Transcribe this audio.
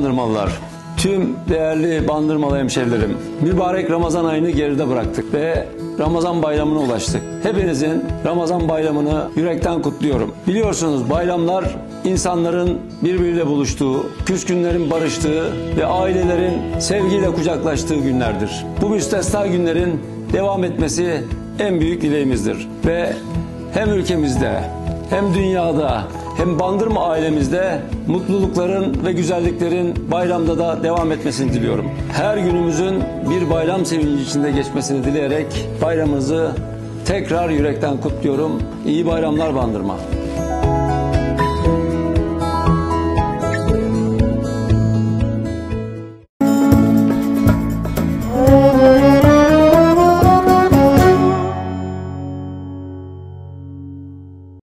Bandırmalılar, tüm değerli Bandırmalı hemşerilerim, mübarek Ramazan ayını geride bıraktık ve Ramazan bayramına ulaştık. Hepinizin Ramazan bayramını yürekten kutluyorum. Biliyorsunuz bayramlar insanların birbiriyle buluştuğu, küskünlerin barıştığı ve ailelerin sevgiyle kucaklaştığı günlerdir. Bu müstesna günlerin devam etmesi en büyük dileğimizdir. Ve hem ülkemizde hem dünyada hem Bandırma ailemizde mutlulukların ve güzelliklerin bayramda da devam etmesini diliyorum. Her günümüzün bir bayram sevinci içinde geçmesini dileyerek bayramınızı tekrar yürekten kutluyorum. İyi bayramlar Bandırma.